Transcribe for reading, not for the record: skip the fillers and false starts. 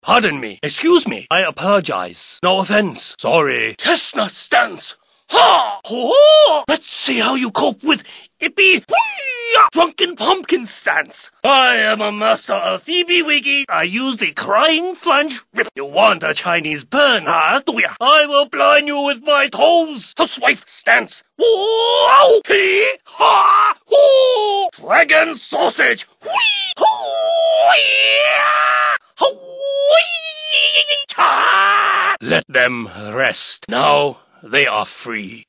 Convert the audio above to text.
Pardon me. Excuse me. I apologize. No offense. Sorry. Chestnut stance. Ha! Ho! Let's see how you cope with Ippy Drunken Pumpkin stance. I am a master of Phoebe Wiggy. I use the crying flange rip. You want a Chinese burn, huh? Do ya? I will blind you with my toes. Housewife stance. Whoa! Hee! Ha! Hoo! Dragon sausage. Whee! Hoo! Yeah! Hoo! Cha! Let them rest. Now they are free.